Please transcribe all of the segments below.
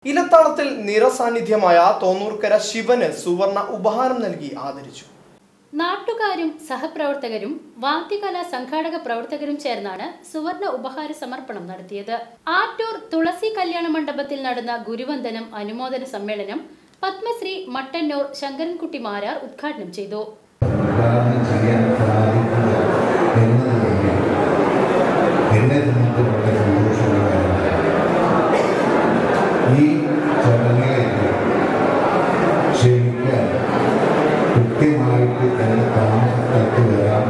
ഇലത്താളത്തിൽ നിറസാന്നിധ്യമായ തോന്നൂർക്കര ശിവന് സുവർണ ഉപഹാരം നൽകി ആദരിച്ചു. നാട്ടുകാരും സഹപ്രവർത്തകരും വാദ്യകലാ സംഘാടക പ്രവർത്തകരും ചേർന്നാണ് സുവർണ ഉപഹാര സമർപ്പണം നടത്തിയത്. ആറ്റൂർ തുളസി കല്യാണ മണ്ഡപത്തിൽ നടന്ന ഗുരുവന്ദനം അനുമോദന സമ്മേളനം പത്മശ്രീ മട്ടന്നൂർ ശങ്കരൻകുട്ടി മാരാർ ഉദ്ഘാടനം ചെയ്തു. കൃത്യമായിട്ട് എൻ്റെ താമസത്തേക്ക് വരാൻ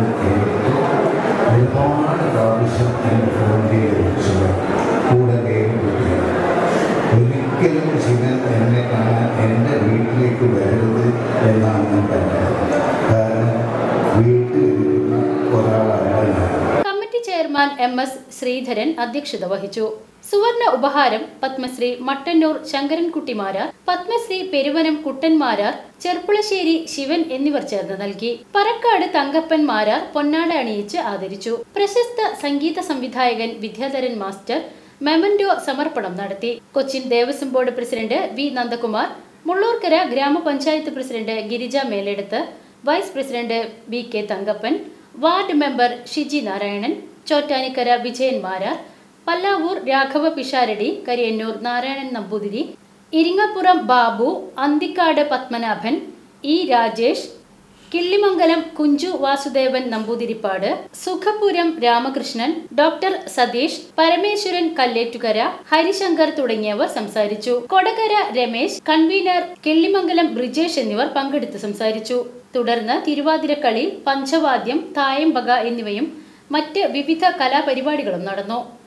ഒരുപാട് പ്രാവശ്യം എൻ്റെ ഫോൺ ചെയ്ത് വിളിച്ചത് കൂടെ നേരിട്ടില്ല. ഒരിക്കലും ശിവൻ എന്നെ കാണാൻ എൻ്റെ വീട്ടിലേക്ക് വരരുത് എന്നാണ് ഞാൻ പറഞ്ഞത്. കാരണം വീട്ടിലിരിക്കുന്ന ഒരാളല്ല. കമ്മിറ്റി ചെയർമാൻ MS ശ്രീധരൻ അധ്യക്ഷത വഹിച്ചു. സുവർണ ഉപഹാരം പത്മശ്രീ മട്ടന്നൂർ ശങ്കരൻകുട്ടി മാരാർ, പത്മശ്രീ പെരുവനം കുട്ടൻ മാരാർ, ചെർപ്പുളശ്ശേരി ശിവൻ എന്നിവർ ചേർന്ന് നൽകി. പറക്കാട് തങ്കപ്പൻ മാരാർ പൊന്നാട അണിയിച്ച് ആദരിച്ചു. പ്രശസ്ത സംഗീത സംവിധായകൻ വിദ്യാധരൻ മാസ്റ്റർ മെമന്റോ സമർപ്പണം നടത്തി. Cochin Devaswom board president V Nandakumar, Mullurkara grama panchayat president Girija Meleduth, vice president BK Thankappan, ward member Shiji Narayanan, Chottanikkara Vijayan Marar, Pallavur Raghava Pisharody, Kariyannur Narayanan Namboothiri, Iringappuram Babu, Anthikkad Padmanabhan, E Rajesh, Killimangalam Kunju Vasudevan Namboothiripad, Sukhapuram Ramakrishnan, doctor Satheesh, Parameswaran Kalletumkara, Harishankar തുടങ്ങിയവർ സംസാരിച്ചു. കൊടകര രമേശ്, കൺവീനർ കിള്ളിമംഗലം ബ്രിജേഷ് എന്നിവർ പങ്കെടുത്ത് സംസാരിച്ചു. തുടർന്ന് തിരുവാതിരക്കളി, പഞ്ചവാദ്യം, തായമ്പക എന്നിവയും മറ്റ് വിവിധ കലാപരിപാടികളും നടന്നു.